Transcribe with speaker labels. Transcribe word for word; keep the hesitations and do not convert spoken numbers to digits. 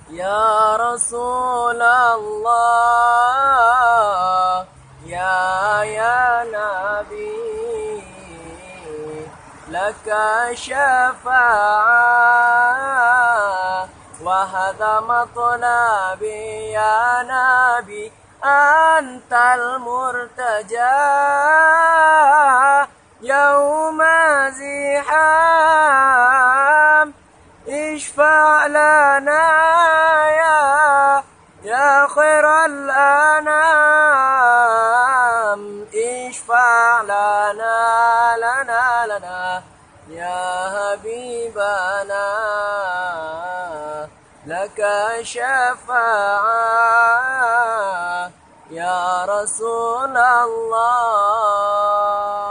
Speaker 1: يا رسول الله يا يا نبي لك شفاعة وهذا مطلبي يا نبي أنت المرتجى يوم زحام اشفع لنا يا يا خير الأنام اشفع لنا لنا لنا يا حبيبنا لك شفاعة يا رسول الله.